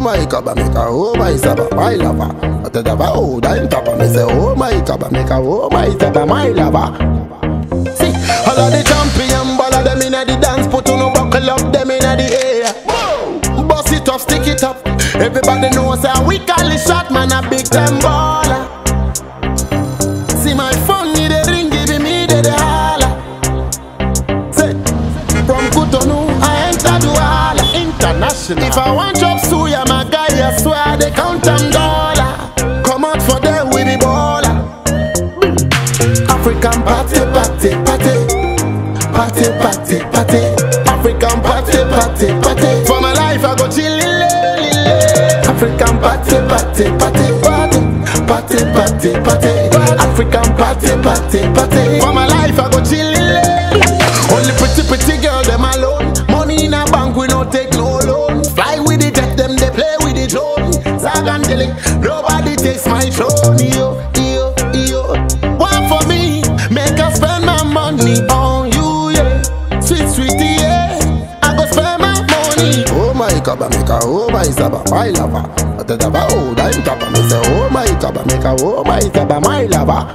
my Kaba make a oh my Saba, my lover. I tell the oh I'm top of me say oh my Kaba make a oh my Saba, my lover. See, all of the champion ball of them inna the dance, put on no buckle up them inna the air. Bust it up, stick it up. Everybody knows how we call it shot man a big time baller. See my phone need a ring, giving me the holla. Say, from Cotonou I enter Douala international. If I want job suya my guy, I swear they count them dollar. Come out for them with the baller. African party, party, party, party, party, party. African party, party, party. For my life I go chillin'. African party, party, party, party, party, party, party. African party, party, party. For my life I go chillin'. Only pretty girl them alone. Money in a bank we no take no loan. Fly with the jet them they play with the drone. Zagandeli, nobody takes my throne. Yo, yo, yo. One for me, make us spend my money on you, yeah. Sweet, sweetie, yeah. I go spend my money. Oh my Kaba make a oh my Saba, my lover. I tell the oh I'm top of me say oh my Kaba make a oh my Saba, my lover.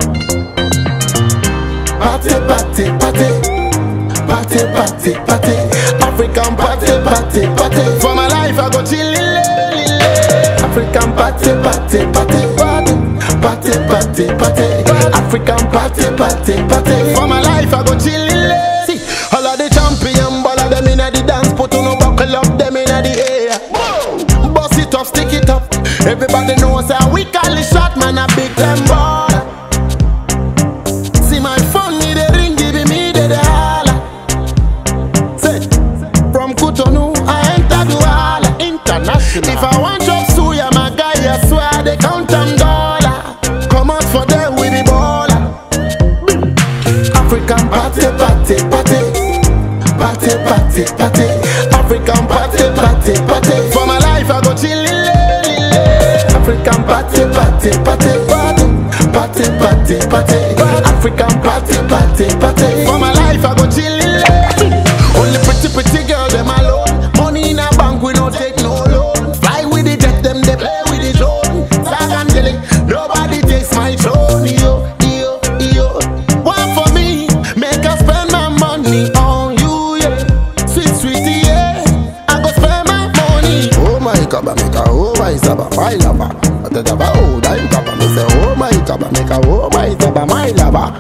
Party, party, party, party, party, party. African party, party, party. For my life I go chillin'. African party, party, party, party, party, party, party. African party, party, party. For my life I go chillin'. See, all of the champion ball of them inna the dance, put on no buckle up them inna the air. Bust it up, stick it up. Everybody knows how we call it shot man a big time baller. See my phone need a ring, giving me the holla. Say, from Cotonou I enter Douala international. If I want job suya my guy, I swear they count them dollar. Come out for them with the baller. African party, party, party, party, party, party. African party, party, party. For my life I go chillin'. African party, party, party, party, party, party, party. African party, party, party. For my life I go chillin'. Only pretty girl them alone. Money in a bank we no take no loan. Fly with the jet them they play with the drone. Zagandeli, nobody takes my throne. Yo, yo, yo. One for me, make us spend my money on you, yeah. Sweet, sweetie, yeah. I go spend my money. Oh my Kaba make a oh my Saba, my lover. I tell the oh I'm Kaba me say oh my Kaba make a oh my Saba, my lover.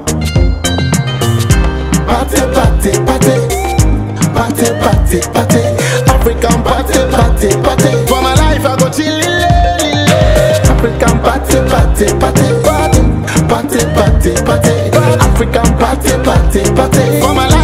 Party, party, party, party, party, party. African party, party, party. For my life I go chillin'. African party, party, party, party, party, party, party. African party, party, party. For my life